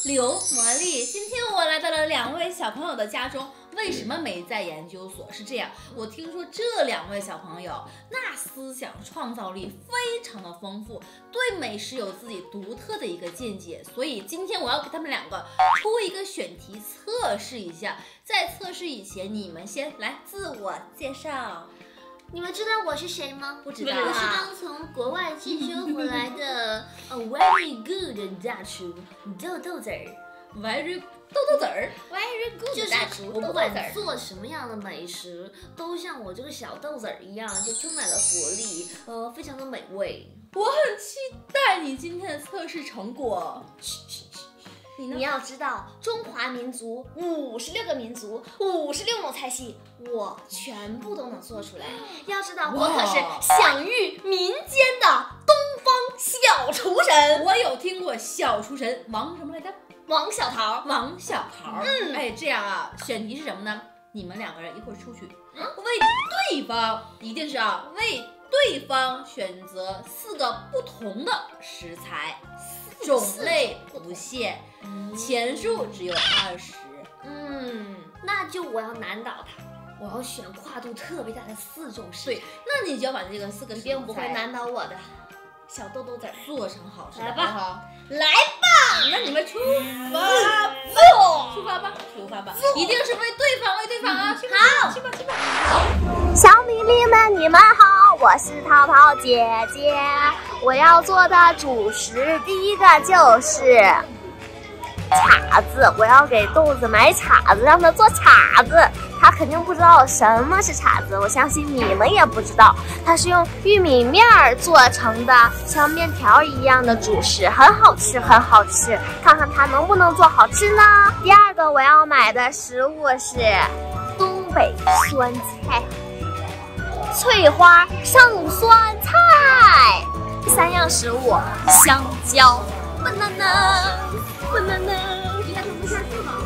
刘魔力，今天我来到了2位小朋友的家中。为什么没在研究所？是这样，我听说这2位小朋友那思想创造力非常的丰富，对美食有自己独特的一个见解，所以今天我要给他们2个出一个选题测试一下。在测试以前，你们先来自我介绍。 你们知道我是谁吗？ 不知道我是刚从国外进修回来的very good 的大厨豆豆子儿。 Very 豆豆子儿 ，very good 就是大厨。我不管做什么样的美食，都像我这个小豆子儿一样，就充满了活力，非常的美味。 我很期待你今天的测试成果。 你要知道，中华民族56个民族，56种菜系，我全部都能做出来。要知道，我可是享誉民间的东方小厨神。 我有听过小厨神王什么来着？ 王小桃。 王小桃。哎，这样啊，选题是什么呢？你们2个人一会儿出去，为对方一定是为对方选择4个不同的食材，种类不限，钱数只有20。 那就我要难倒他，我要选跨度特别大的4种食材。 对，那你就要把这个4个食材不会难倒我的小豆豆子做成好吃的。 来吧， 来吧，那你们出发吧，出发吧，出发吧，一定是为对方啊！去吧！ 小米粒们，你们好，我是淘淘姐姐。我要做的主食第一个就是叉子，我要给豆子买叉子，让他做叉子。他肯定不知道什么是叉子，我相信你们也不知道。它是用玉米面做成的，像面条一样的主食，很好吃，很好吃。看看它能不能做好吃呢？第2个我要买的食物是东北酸菜，翠花上酸菜。第3样食物香蕉 banana。应该说不下去吗？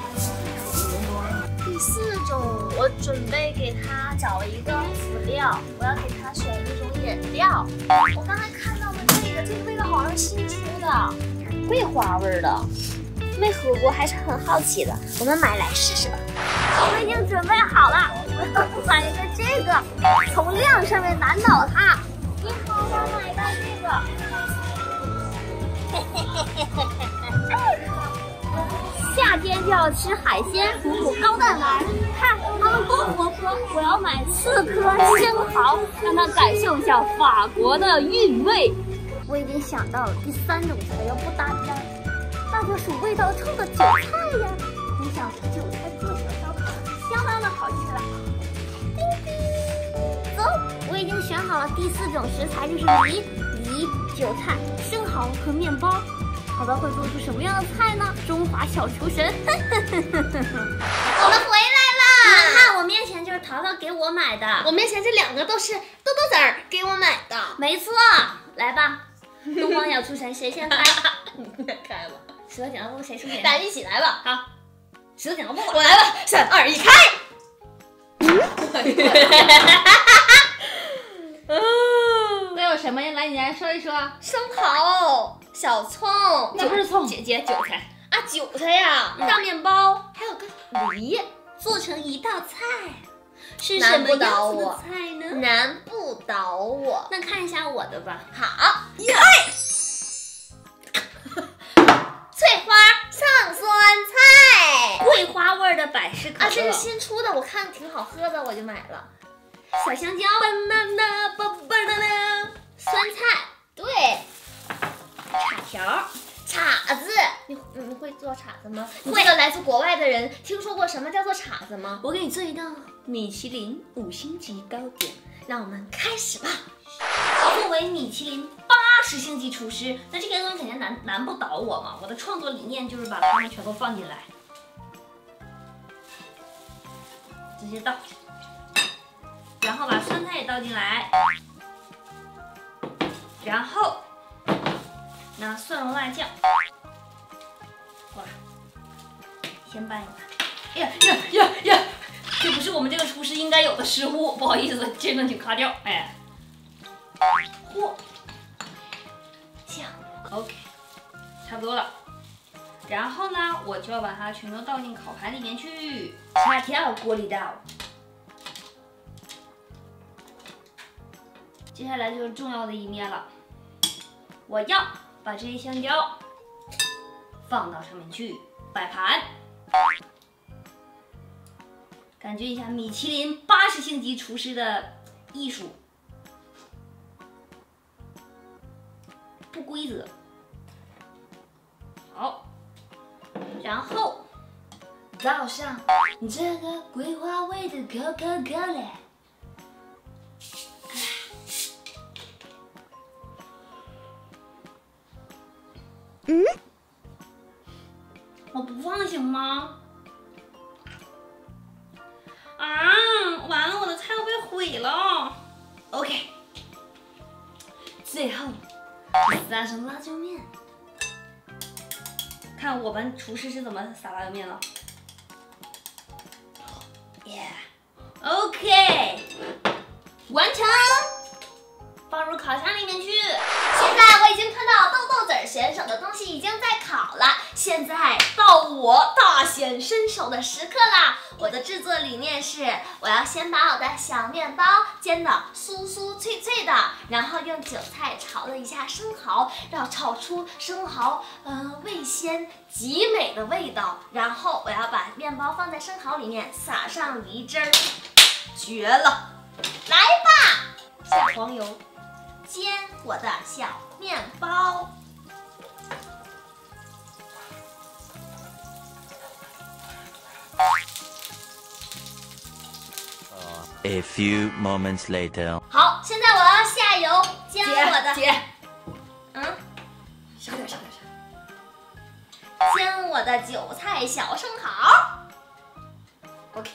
第4种，我准备给他找一个辅料，我要给他选一种饮料。我刚才看到的这个味道好像新出的，桂花味的，没喝过，还是很好奇的。我们买来试试吧。我已经准备好了，我要买一个这个，从量上面难倒他。你好，我买一个这个。夏天就要吃海鲜，补补高蛋白。看它们多活泼！我要买4颗生蚝，让它感受一下法国的韵味。我已经想到了第3种材料不搭边，那就是味道冲的韭菜呀！你想韭菜做小烧烤，相当的好吃了。走，我已经选好了第4种食材，就是梨、韭菜、生蚝和面包。淘淘会做出什么样的菜呢？中华小厨神！我们回来啦！看我面前就是淘淘给我买的，我面前这2个都是豆豆子儿给我买的，没错。来吧，东方小厨神谁先开？ 开吧， 石头剪刀布谁出钱？ 大家一起来吧！ 好，石头剪刀布， 我来了，3、2、1，开！都有什么呀？来，你来说一说。 生蚝、小葱， 那不是葱， 姐姐韭菜啊，韭菜呀，大面包，还有个梨，做成一道菜，是什么样子的菜呢？难不倒我。那看一下我的吧。好，开！翠花上酸菜，桂花味的百事可乐啊，这是新出的，我看挺好喝的，我就买了。小香蕉 ，banana， 酸菜，对，叉条，叉子，你会做叉子吗？你这个来自国外的人，听说过什么叫做叉子吗？我给你做一道米其林5星级糕点，让我们开始吧。作为米其林80星级厨师，那这些东西肯定难不倒我嘛。我的创作理念就是把它们全都放进来，直接倒。然后把酸菜也倒进来，然后拿蒜蓉辣酱，哇，先拌一拌。呀！这不是我们这个厨师应该有的失误，不好意思，这顿请卡掉。哎，嚯，酱 ，OK，差不多了。 然后呢，我就要把它全都倒进烤盘里面去，恰跳锅里倒。接下来就是重要的一面了，我要把这些香蕉放到上面去摆盘，感觉一下米其林80星级厨师的艺术，不规则。好，然后倒上这个桂花味的可口可乐。我不放行吗？啊，完了，我的菜要被毁了。OK， 最后撒上辣椒面。看我们厨师是怎么撒辣椒面了。OK， 完成，放入烤箱里面去。 现在我已经看到豆豆子选手的东西已经在烤了，现在到我大显身手的时刻啦！我的制作理念是，我要先把我的小面包煎得酥酥脆脆的，然后用韭菜炒了一下生蚝，要炒出生蚝味鲜极美的味道。然后我要把面包放在生蚝里面，撒上梨汁儿，绝了！来吧， 下黄油。 煎我的小面包。 A few moments later. 好，现在我要下油煎我的姐， 小点，煎我的韭菜小生蚝。OK。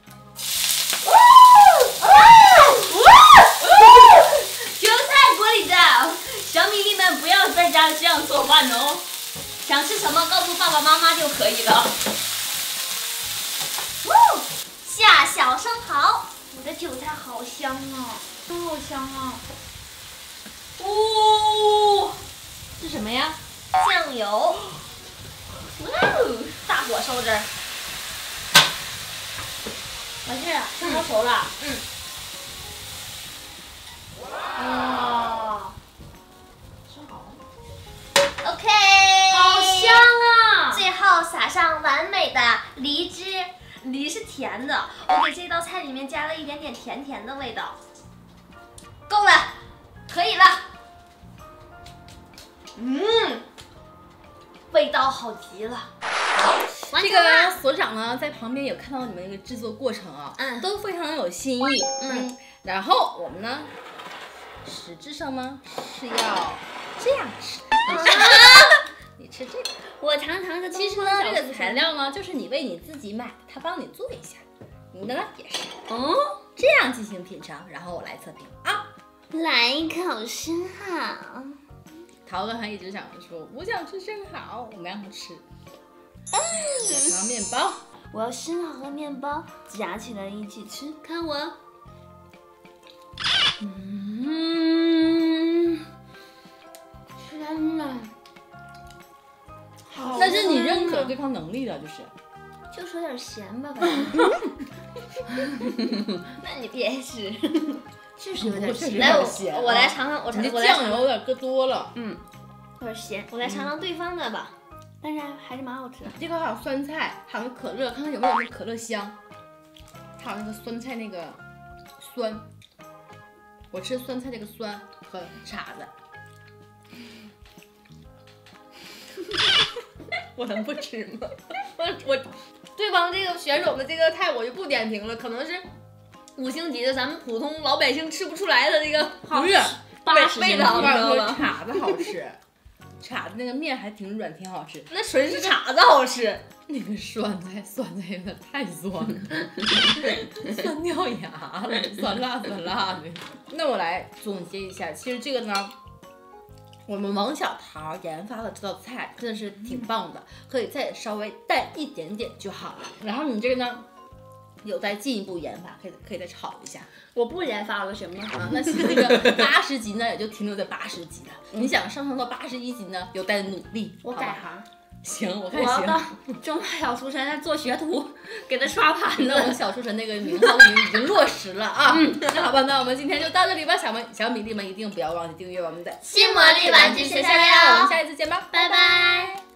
韭菜锅里倒，小米粒们不要在家这样做饭哦。想吃什么告诉爸爸妈妈就可以了。 下小生蚝。 我的韭菜好香啊，好香啊！哦，这什么呀？ 酱油。 大火烧着。完事了，生蚝熟了。哇，生蚝。 OK。 好香啊！ 最后撒上完美的梨汁。梨是甜的，我给这道菜里面加了一点点甜甜的味道。够了，可以了。味道好极了。 这个所长呢，在旁边有看到你们一个制作过程啊，都非常有新意。然后我们呢，实质上呢是要这样吃。你吃这个， 我尝尝这。 其实呢，这个材料呢，就是你为你自己买的，他帮你做一下。你的呢也是，这样进行品尝，然后我来测评啊。 来一口生蚝。 桃哥还一直想着说，我想吃生蚝，我们让他吃。尝面包， 我要生蚝和面包夹起来一起吃，看我。天哪！ 但是你认可对方能力的， 就说点咸吧，反正。 那你别吃， 确实有点咸。 来，我来尝尝， 你这酱油有点搁多了， 有点咸。我来尝尝对方的吧， 但是还是蛮好吃的。 这个还有酸菜，还有可乐，看看有没有那可乐香，还有那个酸菜那个酸。我吃酸菜这个酸和碴子。我能不吃吗？我对方这个选手的这个菜我就不点评了，可能是5星级的，咱们普通老百姓吃不出来的这个不是味 80味道， 你知道吗？碴子好吃，碴子那个面还挺软，挺好吃。 那纯是碴子好吃。 那个酸菜有点太酸了，酸掉牙了，酸辣的。那我来总结一下，其实这个呢，我们王小桃研发的这道菜真的是挺棒的，可以再稍微淡一点点就好了。然后你这个呢，有待进一步研发，可以再炒一下。 我不研发了，行吗？ 那其实这个80级呢，也就停留在80级了。你想上升到81级呢，有待努力。 我改行。 行，我看行。 我要到中华小厨神那做学徒，给他刷盘子。 我们小厨神那个名号已经落实了啊。那好吧，那我们今天就到这里吧，小米粒们一定不要忘记订阅我们的新魔力玩具学校哟， 我们下一次见吧， 拜拜。